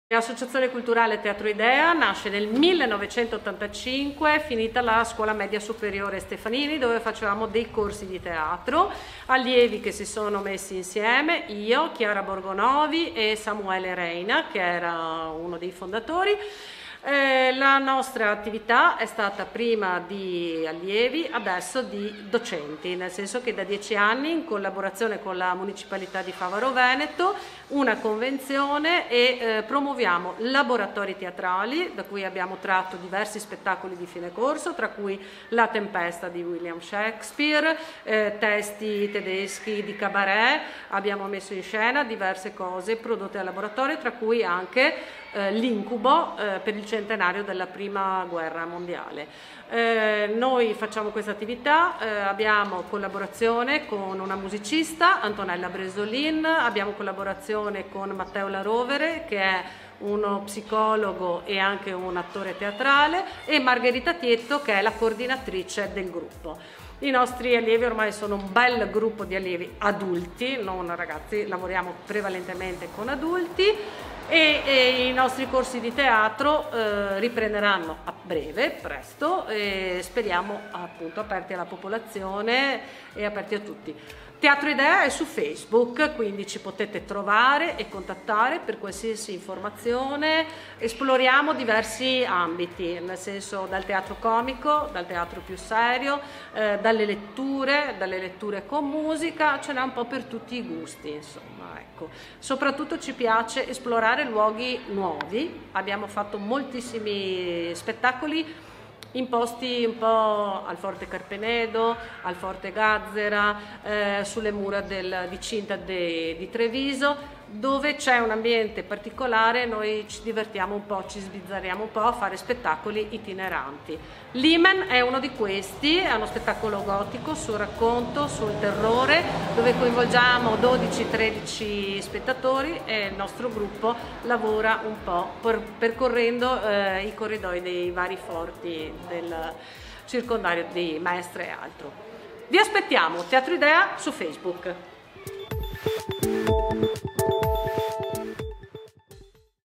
L'Associazione Culturale Teatro Idea nasce nel 1985, finita la scuola media superiore Stefanini, dove facevamo dei corsi di teatro, allievi che si sono messi insieme, io, Chiara Borgonovi e Samuele Reina, che era uno dei fondatori. La nostra attività è stata prima di allievi, adesso di docenti, nel senso che da 10 anni, in collaborazione con la Municipalità di Favaro Veneto, una convenzione e promuoviamo laboratori teatrali, da cui abbiamo tratto diversi spettacoli di fine corso, tra cui La Tempesta di William Shakespeare, testi tedeschi di cabaret, abbiamo messo in scena diverse cose prodotte al laboratorio, tra cui anche L'Incubo per il centenario della Prima Guerra Mondiale. Noi facciamo questa attività, abbiamo collaborazione con una musicista, Antonella Bresolin, abbiamo collaborazione con Matteo La Rovere, che è uno psicologo e anche un attore teatrale, e Margherita Tietto, che è la coordinatrice del gruppo. I nostri allievi ormai sono un bel gruppo di allievi adulti, non ragazzi, lavoriamo prevalentemente con adulti e i nostri corsi di teatro riprenderanno a breve, presto, e speriamo appunto aperti alla popolazione e aperti a tutti. Teatro Idea è su Facebook, quindi ci potete trovare e contattare per qualsiasi informazione. Esploriamo diversi ambiti, nel senso dal teatro comico, dal teatro più serio, dalle letture con musica, ce n'è un po' per tutti i gusti, insomma, ecco. Soprattutto ci piace esplorare luoghi nuovi, abbiamo fatto moltissimi spettacoli in posti un po' al Forte Carpenedo, al Forte Gazzera, sulle mura di Cinta di Treviso, dove c'è un ambiente particolare. Noi ci divertiamo un po', ci sbizzarriamo un po' a fare spettacoli itineranti. L'Imen è uno di questi, è uno spettacolo gotico sul racconto, sul terrore, dove coinvolgiamo 12-13 spettatori e il nostro gruppo lavora un po' percorrendo i corridoi dei vari forti del circondario di Mestre e altro. Vi aspettiamo, Teatro Idea su Facebook.